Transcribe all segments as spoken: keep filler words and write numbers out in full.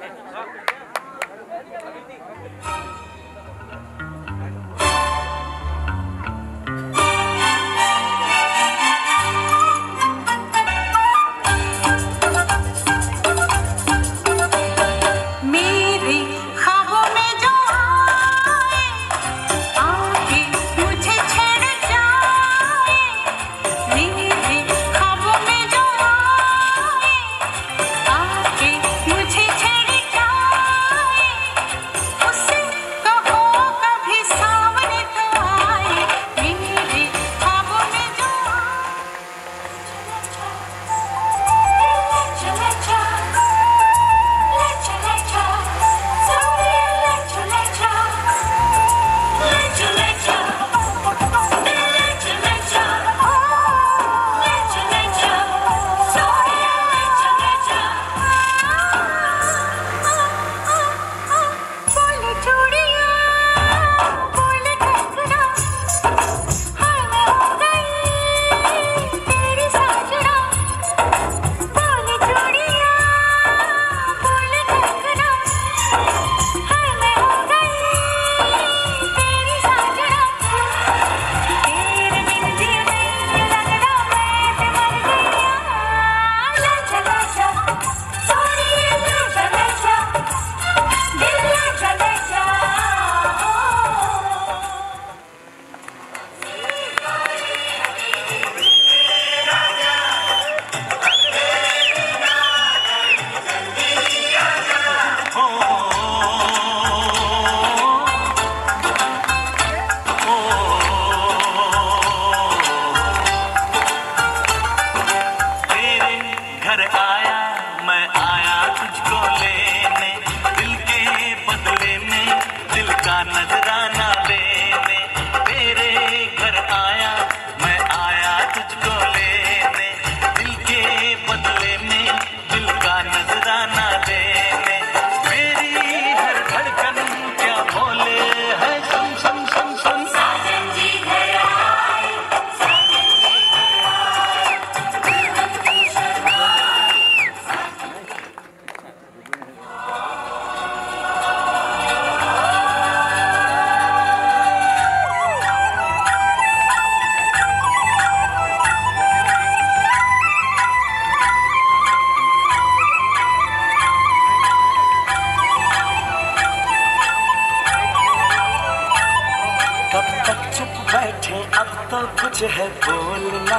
कुछ है बोलना,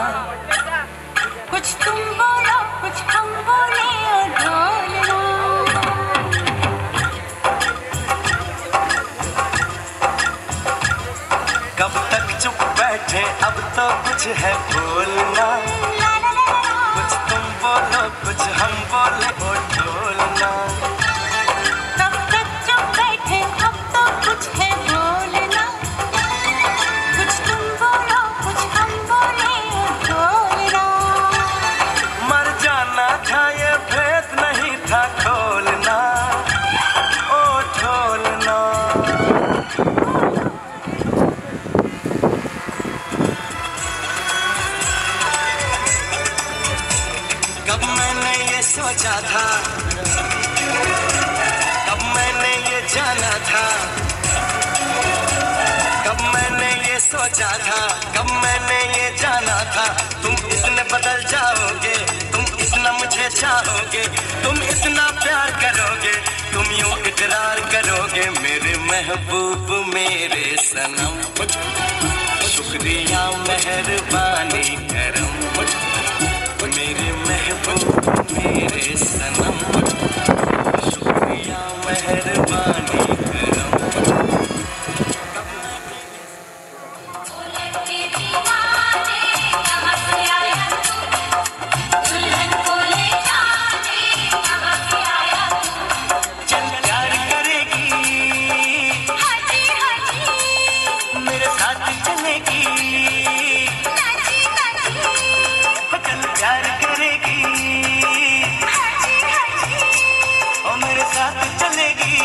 कुछ तुम बोलो कुछ हम बोले और ढोलना। कब तक चुप बैठे अब तो कुछ है बोलना, कुछ तुम बोलो कुछ हम बोले और ढोलना। कब तक चुप बैठे अब तो कुछ है बोलना, कुछ तुम बोलो कुछ हम बोले और ढोलना। मर जाना था ये भेद नहीं था खोलना, ओ ढोलना। कब मैंने ये सोचा था, कब मैंने ये जाना था, कब मैंने ये सोचा था, कब मैंने ये जाना था। तुम इतने बदल जाओगे, तुम इतना मुझे चाहोगे, तुम इतना प्यार करोगे, तुम यूं इकरार करोगे। मेरे महबूब मेरे सनम, शुक्रिया मेहरबानी करम। मेरे महबूब मेरे सनम, शुक्रिया मेहरबानी करम। चल प्यार करेगी, मेरे साथ चलेगी, चल प्यार करेगी और मेरे साथ चलेगी।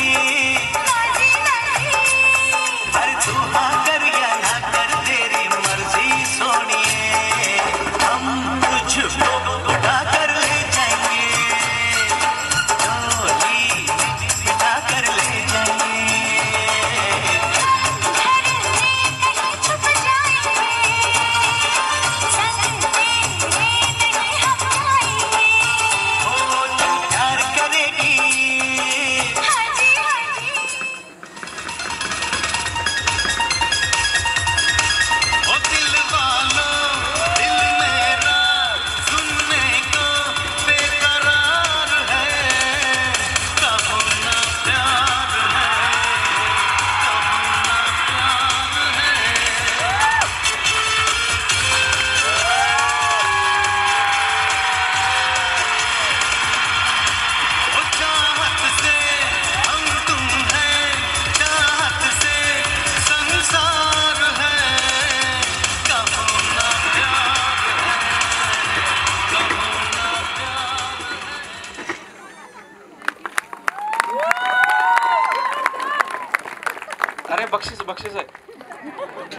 हर तू हाँ कर या ना कर तेरी मर्जी सोनिए, हम तुझको उठा कर ले जाएंगे डोली अरे बक्षीस बक्षीस आहे.